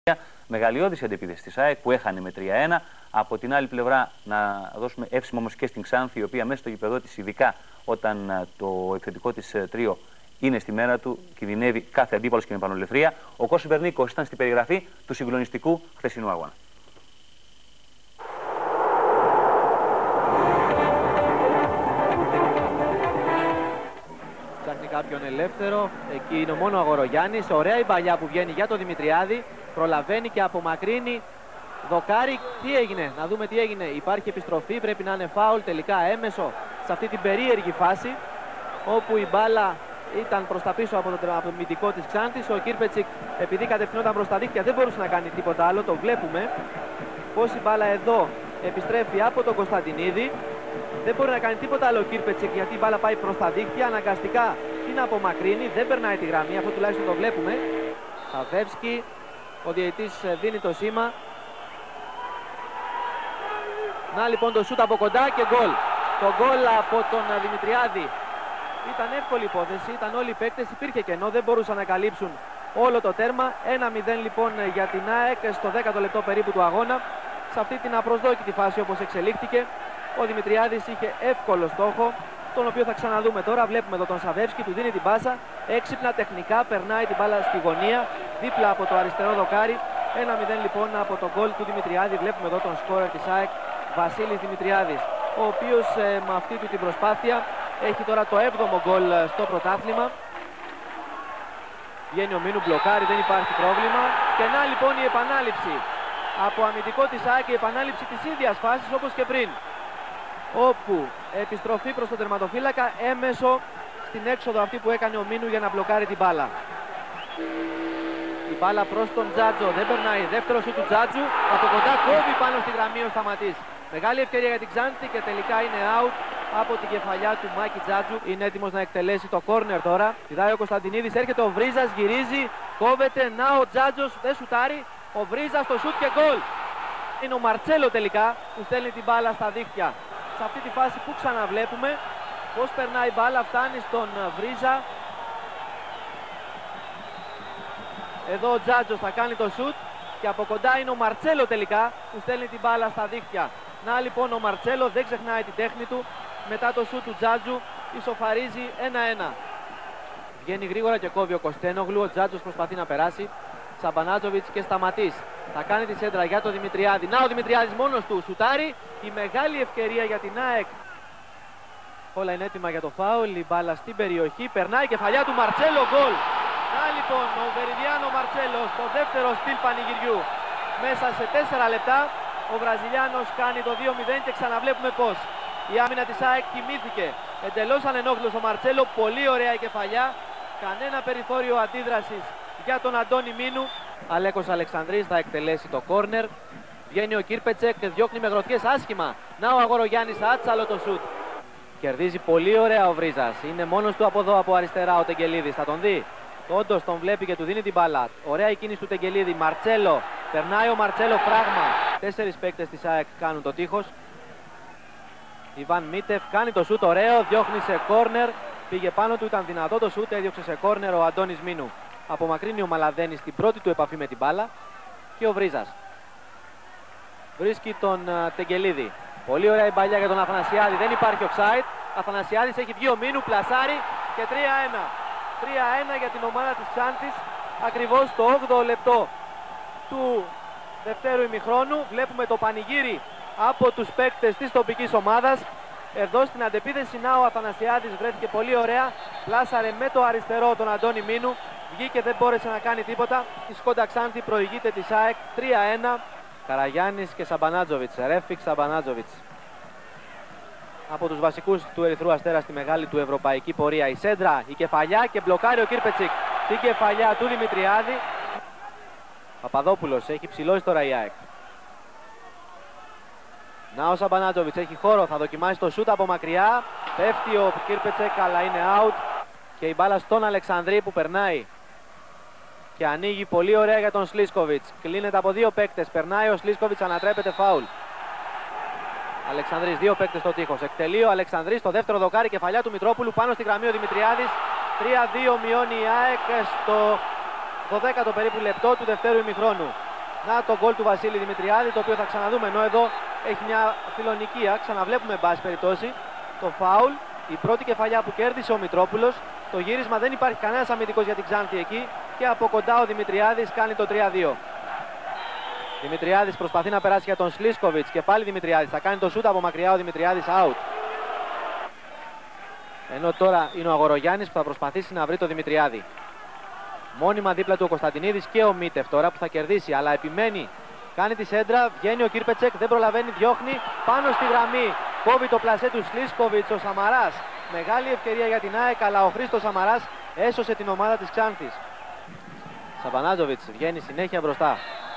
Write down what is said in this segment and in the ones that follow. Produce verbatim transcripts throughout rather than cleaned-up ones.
Μεγαλειώδης αντεπίθεση της ΑΕΚ που έχανε με τρία ένα. Από την άλλη πλευρά, να δώσουμε εύσημο όμως και στην Ξάνθη, η οποία μέσα στο γηπεδό της, ειδικά όταν το επιθετικό της τρίο είναι στη μέρα του, κινδυνεύει κάθε αντίπαλος και με πανολευθερία. Ο Κώστας Βερνίκος ήταν στην περιγραφή του συγκλονιστικού χθεσινού αγώνα. Ψάχνει κάποιον ελεύθερο. Εκεί είναι μόνο ο Αγορογιάννης. Ωραία η παλιά που βγαίνει για τον Δημητριάδη. Προλαβαίνει και απομακρύνει. Δοκάρι, τι έγινε, να δούμε τι έγινε. Υπάρχει επιστροφή, πρέπει να είναι φάουλ, τελικά έμεσο σε αυτή την περίεργη φάση, όπου η μπάλα ήταν προς τα πίσω από το αμυντικό της Ξάνθης. Ο Κίρπετσικ, επειδή κατευθυνόταν προς τα δίχτυα, δεν μπορούσε να κάνει τίποτα άλλο, το βλέπουμε. Πως η μπάλα εδώ επιστρέφει από τον Κωνσταντινίδη. Δεν μπορεί να κάνει τίποτα άλλο ο Κίρπετσικ, γιατί η μπάλα πάει προς τα δίχτυα. Αναγκαστικά την απομακρύνει, δεν περνάει τη γραμμή, αυτό τουλάχιστον το βλέπουμε. Σαβεύσκι, ο διαιτητής δίνει το σήμα. Να λοιπόν το σούτ από κοντά και γκολ. Το γκολ από τον Δημητριάδη ήταν εύκολη υπόθεση, ήταν όλοι οι παίκτες, υπήρχε κενό, δεν μπορούσαν να καλύψουν όλο το τέρμα. ένα μηδέν λοιπόν για την ΑΕΚ στο δέκατο λεπτό περίπου του αγώνα. Σε αυτή την απροσδόκητη φάση όπως εξελίχθηκε, ο Δημητριάδης είχε εύκολο στόχο, τον οποίο θα ξαναδούμε τώρα. Βλέπουμε εδώ τον Σαβεύσκι, του δίνει την πάσα, έξυπνα τεχνικά, περνάει την μπάλα στη γωνία, δίπλα από το αριστερό δοκάρι. ένα μηδέν λοιπόν από τον γκολ του Δημητριάδη. Βλέπουμε εδώ τον σκόρερ της ΑΕΚ, Βασίλης Δημητριάδης, ο οποίος ε, με αυτή του την προσπάθεια έχει τώρα το έβδομο γκολ στο πρωτάθλημα. Βγαίνει ο Μίνου, μπλοκάρει, δεν υπάρχει πρόβλημα. Και να λοιπόν η επανάληψη από αμυντικό της ΑΕΚ, η επανάληψη της ίδιας φάσης όπως και πριν, όπου επιστροφή προς τον τερματοφύλακα, έμεσο στην έξοδο αυτή που έκανε ο Μίνου για να μπλοκάρει την μπάλα. Η μπάλα προς τον Τζάτζο, δεν περνάει, δεύτερο σου του Τζάτζου, από κοντά κόβει πάνω στη γραμμή ο Σταματής. Μεγάλη ευκαιρία για την Ξάνθη και τελικά είναι out από την κεφαλιά του Μάκη Τζάτζου. Είναι έτοιμος να εκτελέσει το κόρνερ τώρα. Πηδάει ο Κωνσταντινίδης, έρχεται ο Βρίζας, γυρίζει, κόβεται, να ο Τζάτζος δεν σουτάρει. Ο Βρίζας το σουτ και γκολ. Είναι ο Μαρτσέλο τελικά που στέλνει την μπάλα στα δίχτυα. Σε αυτή τη φάση που ξαναβλέπουμε πως περνάει η μπάλα, φτάνει στον Βρίζα. Εδώ ο Τζάτζος θα κάνει το σουτ και από κοντά είναι ο Μαρτσέλο τελικά που στέλνει την μπάλα στα δίχτυα. Να λοιπόν ο Μαρτσέλο δεν ξεχνάει την τέχνη του, μετά το σουτ του Τζάτζου ισοφαρίζει ένα ένα. Βγαίνει γρήγορα και κόβει ο Κωστένογλου, ο Τζάτζος προσπαθεί να περάσει. Σαμπανάτζοβιτς και Σταματής θα κάνει τη σέντρα για τον Δημητριάδη. Να ο Δημητριάδης μόνος του σουτάρει, η μεγάλη ευκαιρία για την ΑΕΚ. Όλα είναι έτοιμα για το φάουλ, η μπάλα στην περιοχή, περνάει κεφαλιά του Μαρτσέλο, γκολ. Να λοιπόν ο Βεριδιάνο Μαρτσέλο στο δεύτερο στυλ πανηγυριού. Μέσα σε τέσσερα λεπτά ο Βραζιλιάνος κάνει το δύο μηδέν και ξαναβλέπουμε πως η άμυνα της ΑΕΚ κοιμήθηκε. Εντελώς ανενόχλητος ο Μαρτσέλο, πολύ ωραία η κεφαλιά, κανένα περιθώριο αντίδρασης για τον Αντώνη Μίνου. Αλέκος Αλεξανδρής θα εκτελέσει το κόρνερ. Βγαίνει ο Κίρπετσεκ και διώχνει με γροθιές άσχημα. Να ο Αγορογιάννης, άτσαλο το σουτ. Κερδίζει πολύ ωραία ο Βρίζας. Είναι μόνος του από εδώ από αριστερά ο Τεγγελίδης. Θα τον δει. Όντως τον βλέπει και του δίνει την μπάλα. Ωραία η κίνηση του Τεγγελίδη. Μαρτσέλο. Περνάει ο Μαρτσέλο, φράγμα. Τέσσερις παίκτες της ΑΕΚ κάνουν το τείχος. Ιβάν Μίτεφ κάνει το σουτ, ωραίο. Διώχνει σε κόρνερ. Πήγε πάνω του, ήταν δυνατό το σουτ. Έδιωξε σε κόρνερ ο Αντώνης Μίνου. Απομακρύνει ο Μαλαδένης στην πρώτη του επαφή με την μπάλα. Και ο Βρίζας βρίσκει τον uh, Τεγγελίδη. Πολύ ωραία η μπαλιά για τον Αθανασιάδη. Δεν υπάρχει offside. Αθανασιάδης έχει βγει ο Μίνου, πλασάρει και τρία ένα. τρία ένα για την ομάδα της Ξάνθης. Ακριβώς στο όγδοο λεπτό του δευτέρου ημιχρόνου. Βλέπουμε το πανηγύρι από τους παίκτες της τοπικής ομάδας. Εδώ στην αντεπίθεση να ο Αθανασιάδης βρέθηκε πολύ ωραία. Πλάσαρε με το αριστερό τον Αντώνη Μίνου. Βγήκε, δεν μπόρεσε να κάνει τίποτα. Η Σκόντα Ξάνθη προηγείται της ΑΕΚ τρία ένα. Καραγιάννης και Σαμπανάτζοβιτς. Ρέφικ Σαμπανάτζοβιτς. Από τους βασικούς του Ερυθρού Αστέρα στη μεγάλη του ευρωπαϊκή πορεία. Η σέντρα, η κεφαλιά και μπλοκάρει ο Κίρπετσικ την κεφαλιά του Δημητριάδη. Παπαδόπουλος έχει ψηλώσει τώρα η ΑΕΚ. Να ο Σαμπανάτζοβιτς έχει χώρο, θα δοκιμάσει το σούτ από μακριά. Πέφτει ο Κίρπετσεκ αλλά είναι out. Και η μπάλα στον Αλεξανδρή που περνάει και ανοίγει πολύ ωραία για τον Σλίσκοβιτς. Κλείνεται από δύο παίκτες, περνάει ο Σλίσκοβιτς, ανατρέπεται φάουλ. Αλεξανδρής, δύο παίκτες στο τείχος. Εκτελεί ο Αλεξανδρής στο δεύτερο δοκάρι, κεφαλιά του Μητρόπουλου, πάνω στη γραμμή ο Δημητριάδης. τρία δύο μειώνει η ΑΕΚ στο δωδέκατο περίπου λεπτό του δευτέρου ημιχρόνου. Να το γκολ του Βασίλη Δημητριάδη, το οποίο θα ξαναδούμε, ενώ εδώ έχει μια φιλονικία. Ξαναβλέπουμε, εν πάση περιπτώσει, το φάουλ. Η πρώτη κεφαλιά που κέρδισε ο Μητρόπουλος. Το γύρισμα, δεν υπάρχει κανένας αμυντικός για την Ξάνθη εκεί. Και από κοντά ο Δημητριάδης κάνει το τρία δύο. Δημητριάδης προσπαθεί να περάσει για τον Σλίσκοβιτς και πάλι Δημητριάδης. Θα κάνει το σούτ από μακριά ο Δημητριάδης, out. Ενώ τώρα είναι ο Αγορογιάννης που θα προσπαθήσει να βρει το Δημητριάδη. Μόνιμα δίπλα του ο Κωνσταντινίδης και ο Μίτεφ τώρα που θα κερδίσει, αλλά επιμένει. Κάνει τη σέντρα, βγαίνει ο Κίρπετσεκ, δεν προλαβαίνει, διώχνει πάνω στη γραμμή. Κόβει το πλασέ του Σλίσκοβιτς ο Σαμαράς. Μεγάλη ευκαιρία για την ΑΕΚ, αλλά ο Χρήστος Σαμαράς έσωσε την ομάδα της Ξάνθης. Σαμπανάτζοβιτς βγαίνει συνέχεια μπροστά.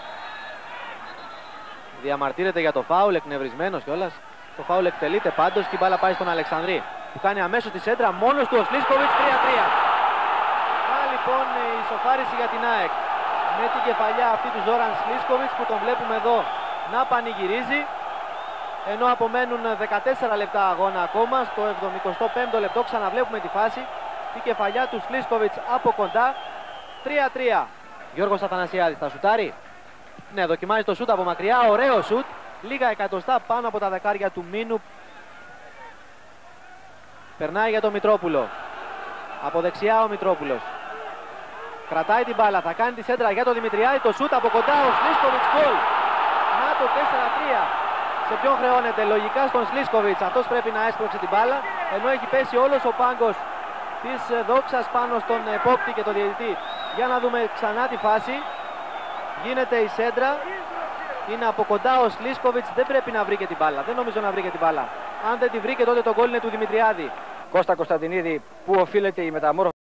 Διαμαρτύρεται για το φάουλ, εκνευρισμένος κιόλας. Το φάουλ εκτελείται πάντως και η μπάλα πάει στον Αλεξανδρή, που κάνει αμέσως τη σέντρα μόνος του ο Σλίσκοβιτς. Τρία τρία. Να λοιπόν η ισοφάριση για την ΑΕΚ με την κεφαλιά αυτή του Ζόραν Σλίσκοβιτς, που τον βλέπουμε εδώ να πανηγυρίζει, ενώ απομένουν δεκατέσσερα λεπτά αγώνα ακόμα. Στο εβδομηκοστό πέμπτο λεπτό ξαναβλέπουμε τη φάση, η κεφαλιά του Σλίσκοβιτς από κοντά. Τρία τρία. Γιώργος Αθανασιάδης θα σουτάρει. Ναι, δοκιμάζει το σούτ από μακριά, ωραίο σούτ. Λίγα εκατοστά πάνω από τα δεκάρια του Μίνου. Περνάει για τον Μητρόπουλο. Από δεξιά ο Μητρόπουλος. Κρατάει την μπάλα, θα κάνει τη σέντρα για τον Δημητριάδη. Το σούτ από κοντά, ο Σλίσκοβιτς γκολ. Να το τέσσερα τρία. Σε ποιον χρεώνεται? Λογικά στον Σλίσκοβιτς. Αυτός πρέπει να έσπρωξε την μπάλα, ενώ έχει πέσει όλος ο πάγκος της Δόξας πάνω στον επόπτη και τον διαιτητή. Για να δούμε ξανά τη φάση. Γίνεται η σέντρα. Είναι από κοντά ο Σλίσκοβιτς, δεν πρέπει να βρει και την μπάλα. Δεν νομίζω να βρει και την μπάλα. Αν δεν τη βρει και τότε το γκολ είναι του Δημητριάδη. Κώστα Κωνσταντινίδη, που οφείλεται η μεταμόρφωση.